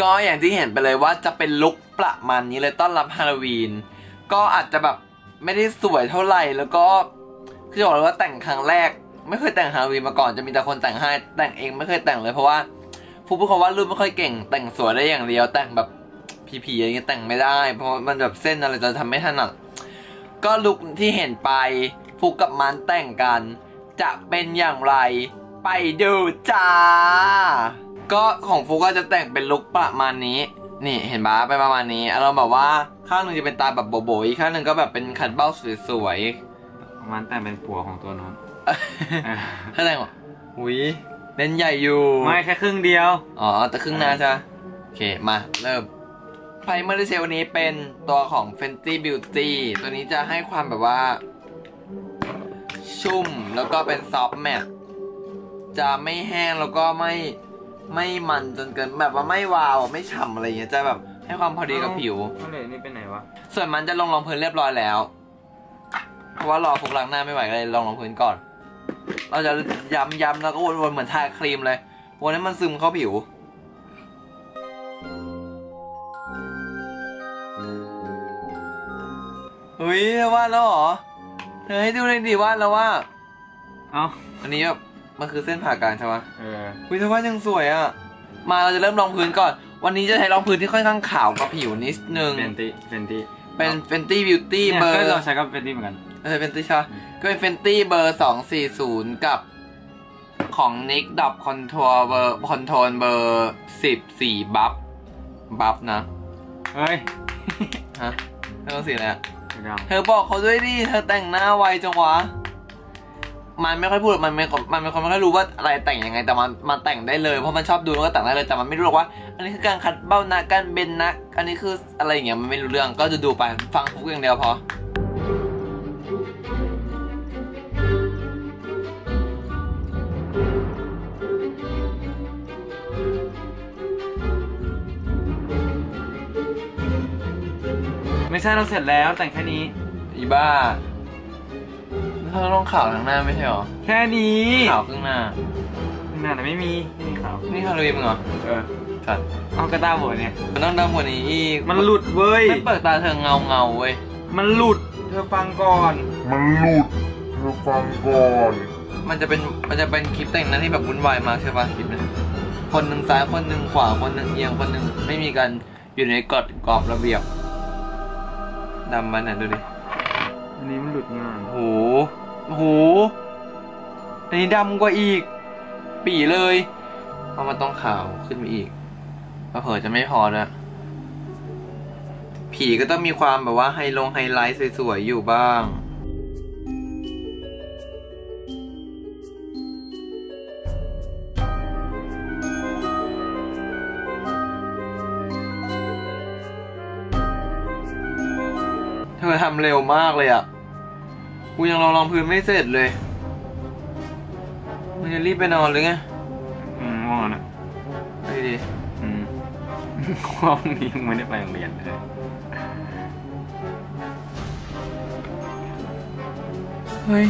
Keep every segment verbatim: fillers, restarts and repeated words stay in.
ก็อย่างที่เห็นไปเลยว่าจะเป็นลุคประมาณนี้เลยต้อนรับฮาโลวีนก็อาจจะแบบไม่ได้สวยเท่าไหร่แล้วก็คือบอกเลยว่าแต่งครั้งแรกไม่เคยแต่งฮาโลวีนมาก่อนจะมีแต่คนแต่งให้แต่งเองไม่เคยแต่งเลยเพราะว่าฟุกเป็นคนวาดรูปไม่ค่อยเก่งแต่งสวยได้อย่างเดียวแต่งแบบผีๆอย่างเงี้ยแต่งไม่ได้เพราะมันแบบเส้นอะไรจะทำไม่ถนัดก็ลุคที่เห็นไปฟุกกับมันแต่งกันจะเป็นอย่างไรไปดูจ้าก็ของฟุกก็จะแต่งเป็นลุคประมาณนี้นี่เห็นปะไปประมาณนี้เราแบบว่าข้างหนึ่งจะเป็นตาแบบโบ๋ๆอีกข้างหนึ่งก็แบบเป็นขัดเบ้าสวยๆมันแต่งเป็นผัวของตัวน้องข้างในอ่ะหุยเล่นใหญ่อยู่ไม่แค่ครึ่งเดียวอ๋อแต่ครึ่งหน้าใช่โอเคมาเริ่มไพรเมอร์เซลวันนี้เป็นตัวของ Fenty Beauty ตัวนี้จะให้ความแบบว่าชุ่มแล้วก็เป็นซอฟต์แมตต์จะไม่แห้งแล้วก็ไม่ไม่มันจนเกินแบบว่าไม่วาวไม่ฉ่ำอะไรอย่างเงี้ยจะแบบให้ความพอดีกับผิวอะไรนี่เป็นไหนวะส่วนมันจะลงรองพื้นเรียบร้อยแล้วเพราะว่ารอฟุกล้างหน้าไม่ไหวเลยลองรองพื้นก่อนเราจะย้ำๆแล้วก็วนๆเหมือนทาครีมเลยวนให้มันซึมเข้าผิวเฮ้ยเธอวาดแล้วเหรอเธอให้ดูเลยดิวาดแล้วว่าเอ้าอันนี้แบบมันคือเส้นผ่ากลางใช่ไหมเออวิธีวาดยังสวยอ่ะมาเราจะเริ่มรองพื้นก่อนวันนี้จะใช้รองพื้นที่ค่อนข้างขาวกับผิวนิดนึง Fenty Fenty เป็น Fenty Beauty เบอร์ก็เราใช้กับ Fenty เหมือนกันเออ Fenty ใช่ก็เป็น Fenty เบอร์สองสี่ศูนย์กับของ นิก ดอป คอนทัวร์ เบอร์คอนโทรลเบอร์สิบสี่บัฟบัฟนะเฮ้ยฮะเธอสีอะไรอ่ะเธอบอกเขาด้วยดิเธอแต่งหน้าไวจังวะมันไม่ค่อยพูดมันไม่มันเป็นคนไม่ค่อยรู้ว่าอะไรแต่งยังไงแต่มันมันแต่งได้เลยเพราะมันชอบดูแล้วก็แต่งได้เลยแต่มันไม่รู้หรอกว่าอันนี้คือการคัดเบ้านะการเบนนะอันนี้คืออะไรอย่างเงี้ยมันไม่รู้เรื่องก็จะดูไปฟังฟุกอย่างเดียวพอไม่ใช่เราเสร็จแล้วแต่งแค่นี้อีบ้าเธอต้องขาวทั้งหน้าไม่ใช่หรอแค่นี้ขาวครึ่งหน้าครึ่งหน้าแต่ไม่มีไม่มีขาวนี่ฮาโลวีนมึงเหรอเออสัตว์เอากระตาบดเนี่ยมันต้องดำกว่านี้อีกมันหลุดเว้ยไม่เปิดตาเธอเงาเงาเว้ยมันหลุดเธอฟังก่อนมันหลุดเธอฟังก่อนมันจะเป็นมันจะเป็นคลิปแต่งหน้าที่แบบวุ่นวายมากใช่ป่ะคลิปนี้คนหนึ่งซ้ายคนหนึ่งขวาคนหนึ่งเอียงคนหนึ่งไม่มีกันอยู่ในกฎกรอบระเบียบดำมันอ่ะดูดิอันนี้มันหลุดง่ายโหโหอันนี้ดำกว่าอีกปี่เลยเพราะมันต้องขาวขึ้นไปอีกเผลอจะไม่พอด้วยผีก็ต้องมีความแบบว่าไฮลงไฮไลท์สวยๆอยู่บ้างเธอทำเร็วมากเลยอ่ะกูยังรองรองพื้นไม่เสร็จเลยมึงจะรีบไปนอนหรือไงอืมง่วงนะไปดิอืมง่วงนี้ยังไม่ได้ไปโรงเรียนเลยเฮ้ย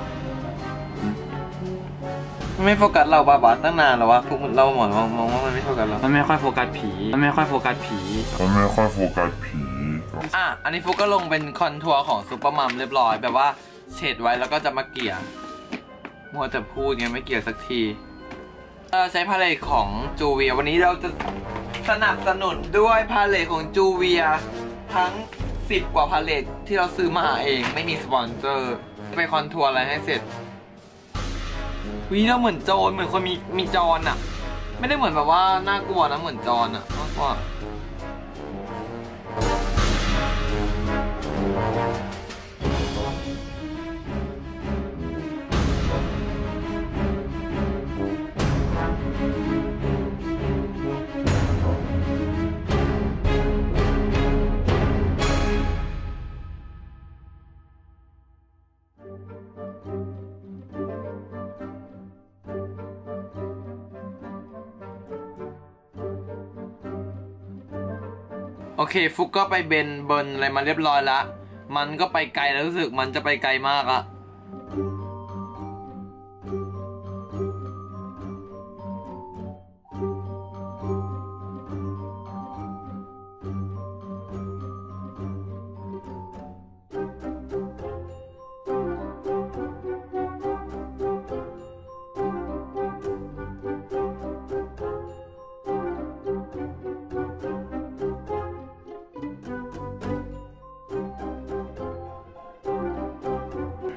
ไม่โฟกัสเราบ้าบ้าตั้งนานแล้ววะพวกเราหมอนมองมองว่ามันไม่โฟกัสเรามันไม่ค่อยโฟกัสผีมันไม่ค่อยโฟกัสผีมันไม่ค่อยโฟกัสผีอ่ะอันนี้ฟุกก็ลงเป็นคอนทัวร์ของซุปเปอร์มัมเรียบร้อยแบบว่าเฉดไว้แล้วก็จะมาเกลี่ยมัวแต่พูดไงไม่เกลี่ยสักทีเราใช้พาเลตของจูเวียวันนี้เราจะสนับสนุนด้วยพาเลตของจูเวียทั้งสิบกว่าพาเลตที่เราซื้อมาเองไม่มีสปอนเซอร์ไปคอนทัวร์อะไรให้เสร็จวิเราเหมือนโจรเหมือนคนมีมีจรอ่ะไม่ได้เหมือนแบบว่าน่ากลัวนะเหมือนจรอ่ะมากกว่าโอเคฟุกก็ไปเบนเบิร์นอะไรมาเรียบร้อยแล้วมันก็ไปไกลแล้วรู้สึกมันจะไปไกลมากอะ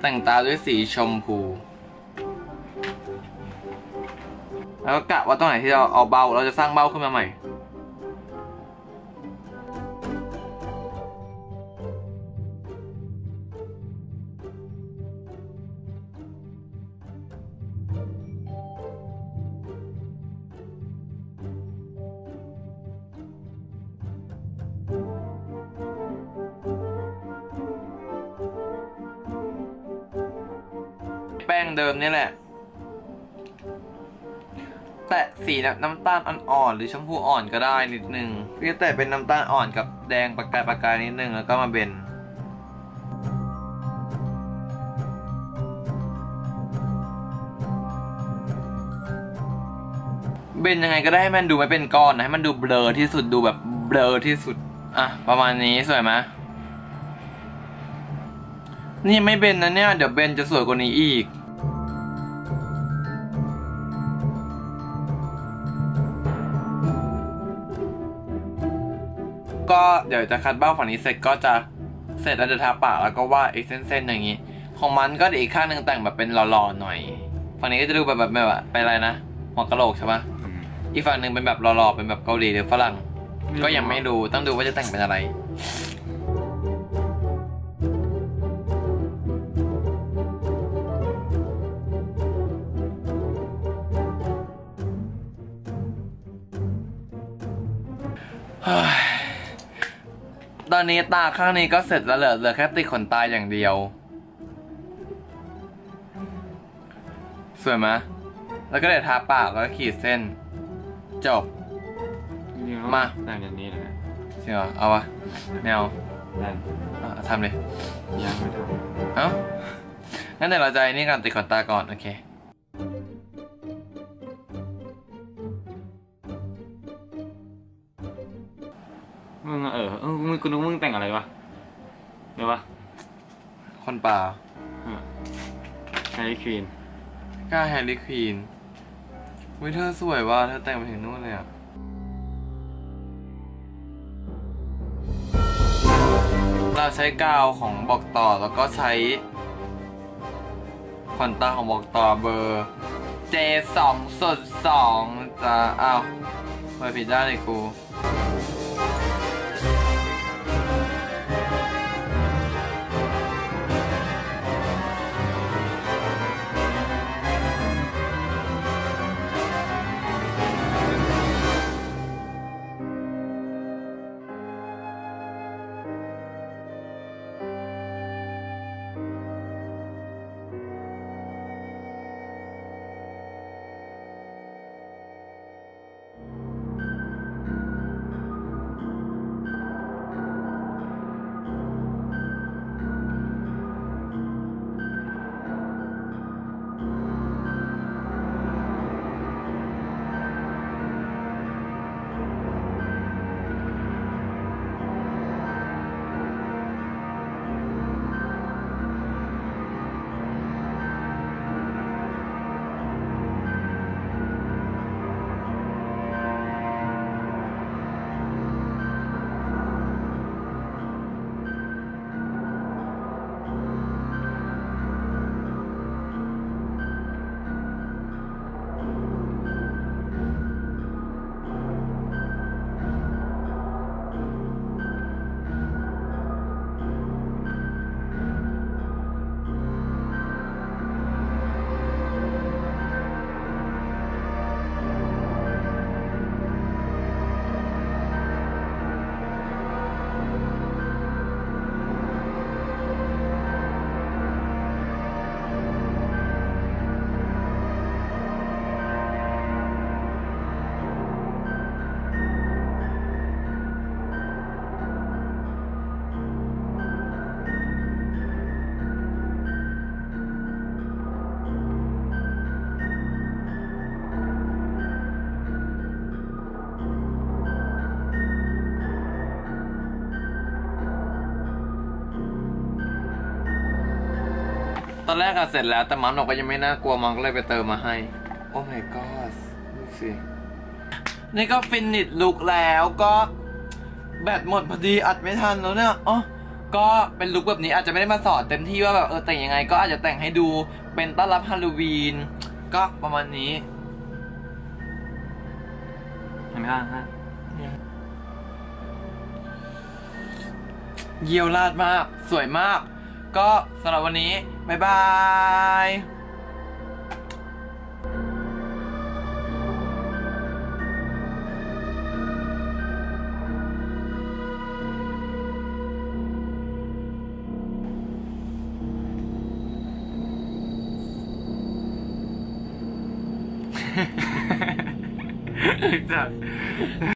แต่งตาด้วยสีชมพูแล้วก็กะว่าตรงไหนที่เราเอาเบ้าเราจะสร้างเบ้าขึ้นมาใหม่แป้งเดิมนี่แหละแตะสีน้ำตาลอ่อนๆหรือชมพูอ่อนก็ได้นิดนึงพี่จะแตะเป็นน้ำตาลอ่อนกับแดงประกายประกายนิดนึงแล้วก็มาเบนเบนยังไงก็ได้ให้มันดูไม่เป็นก้อนนะให้มันดูเบลอที่สุดดูแบบเบลอที่สุดอ่ะประมาณนี้สวยไหมนี่ไม่เบนนะเนี่ยเดี๋ยวเบนจะสวยกว่านี้อีกก็เดี๋ยวจะคัดเบ้าฝั่งนี้เสร็จก็จะเสร็จแล้วจะทาปากแล้วก็วาดอีกเส้นๆอย่างนี้ของมันก็เดี๋ยวอีกข้างหนึ่งแต่งแบบเป็นหล่อๆหน่อยฝั่งนี้ก็จะดูแบบแบบแบบเป็นอะไรนะหัวกะโหลกใช่ปะอีกฝั่งหนึ่งเป็นแบบหล่อๆเป็นแบบเกาหลีหรือฝรั่งก็ยังไม่รู้ต้องดูว่าจะแต่งเป็นอะไรตอนนี้ตาข้างนี้ก็เสร็จแล้วเหลือเหลือแค่ติดขนตาอย่างเดียวสวยไหมแล้วก็เดี๋ยวทาปากแล้วก็ขีดเส้นจบมาแต่งอย่างนี้เลยจริงเหรอเอาวะไม่เอาทำเลยยังไม่ทำเอ้างั้นเดี๋ยวเราจะนี่กันติดขนตาก่อนโอเคมึงเออเออมึงกูนึกมึงแต่งอะไรวะเดี๋ยววะคนป่าแฮร์รี่ควีนก้าแฮร์รี่ควีนวิเธอสวยว่ะเธอแต่งไปถึงนู่นเลยอ่ะเราใช้กาวของบอกต่อแล้วก็ใช้ขนตาของบอกต่อเบอร์ เจ สอง ส่วน สองจะอ้าวเปิดผิดด้านเลยกูตอนแรกอะเสร็จแล้วแต่มันบอกว่ายังไม่น่ากลัวมันก็เลยไปเติมมาให้โอ้ my god ดูสินี่ก็ฟินิชลุกแล้วก็แบตหมดพอดีอัดไม่ทันแล้วเนี่ยอ๋อก็เป็นลุคแบบนี้อาจจะไม่ได้มาสอนเต็มที่ว่าแบบเออแต่งยังไงก็อาจจะแต่งให้ดูเป็นต้อนรับฮาโลวีนก็ประมาณนี้เห็นไหมล่ะฮะเยี่ยวราดมากสวยมาก ก็สำหรับวันนี้บ๊ายบายจัด